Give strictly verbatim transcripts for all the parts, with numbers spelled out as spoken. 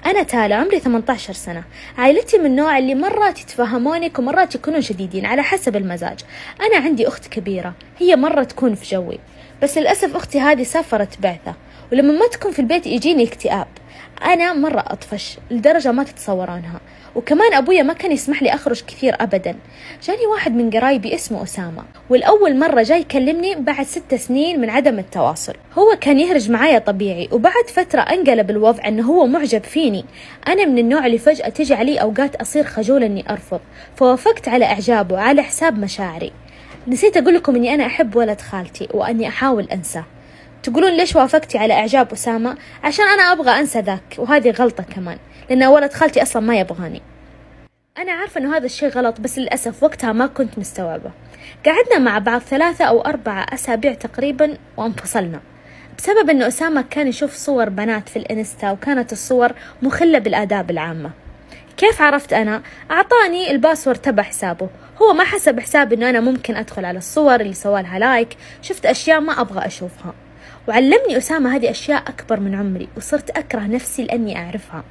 أنا تالا عمري ثمانية عشر سنة. عائلتي من النوع اللي مرات يتفهمونك ومرات يكونون شديدين على حسب المزاج. أنا عندي أخت كبيرة هي مرة تكون في جوي، بس للأسف أختي هذه سافرت بعثة، ولما ما تكون في البيت يجيني اكتئاب. أنا مرة أطفش لدرجة ما تتصورونها، وكمان أبويا ما كان يسمح لي أخرج كثير أبدا. جاني واحد من قرايبي اسمه أسامة، والأول مرة جاي يكلمني بعد ست سنين من عدم التواصل. هو كان يهرج معايا طبيعي، وبعد فترة انقلب الوضع أنه هو معجب فيني. أنا من النوع اللي فجأة تجي علي أوقات أصير خجولة أني أرفض، فوافقت على إعجابه على حساب مشاعري. نسيت أقول لكم أني أنا أحب ولد خالتي وأني أحاول أنساه. تقولون ليش وافقتي على إعجاب أسامة؟ عشان أنا أبغى أنسى ذاك، وهذه غلطة كمان، لأن ولد خالتي أصلا ما يبغاني. أنا عارفة أنه هذا الشيء غلط، بس للأسف وقتها ما كنت مستوعبة. قعدنا مع بعض ثلاثة أو أربعة أسابيع تقريبا وانفصلنا، بسبب أنه أسامة كان يشوف صور بنات في الإنستا، وكانت الصور مخلة بالآداب العامة. كيف عرفت أنا؟ أعطاني الباسورد تبع حسابه. هو ما حسب حسابي أنه أنا ممكن أدخل على الصور اللي سوالها لايك. شفت أشياء ما أبغى أشوفها، وعلمني أسامة هذه أشياء أكبر من عمري، وصرت أكره نفسي لأني أعرفها.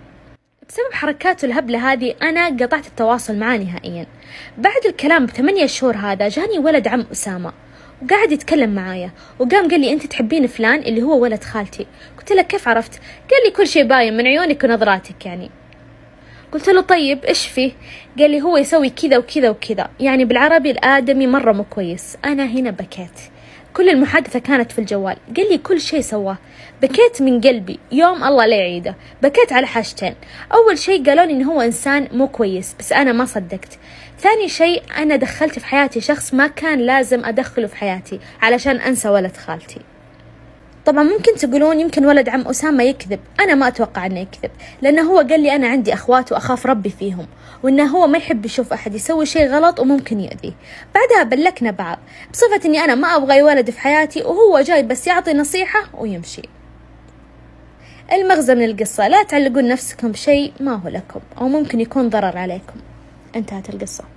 بسبب حركاته الهبلة هذه أنا قطعت التواصل معاه نهائيا. بعد الكلام بثمانية شهور هذا جاني ولد عم أسامة وقاعد يتكلم معايا، وقام قال لي أنت تحبين فلان اللي هو ولد خالتي. قلت له كيف عرفت؟ قال لي كل شيء باين من عيونك ونظراتك يعني. قلت له طيب إيش فيه؟ قال لي هو يسوي كذا وكذا وكذا، يعني بالعربي الآدمي مرة مو كويس. أنا هنا بكيت. كل المحادثة كانت في الجوال. قال لي كل شيء سواه. بكيت من قلبي يوم الله لا يعيده. بكيت على حاجتين، أول شيء قالوا لي إنه هو إنسان مو كويس، بس أنا ما صدقت. ثاني شيء أنا دخلت في حياتي شخص ما كان لازم أدخله في حياتي علشان أنسى ولد خالتي. طبعا ممكن تقولون يمكن ولد عم أسامة يكذب. أنا ما أتوقع أنه يكذب، لأنه هو قال لي أنا عندي أخوات وأخاف ربي فيهم، وأنه هو ما يحب يشوف أحد يسوي شيء غلط وممكن يؤذيه. بعدها بلكنا بعض بصفة أني أنا ما أبغى ولد في حياتي، وهو جاي بس يعطي نصيحة ويمشي. المغزى من القصة لا تعلقون نفسكم بشيء ما هو لكم، أو ممكن يكون ضرر عليكم. انتهت القصة.